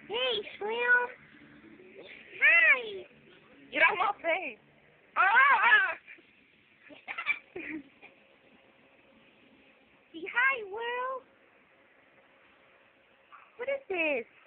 Hey, Slim. Hi. Get out my face. Say hi, world. What is this?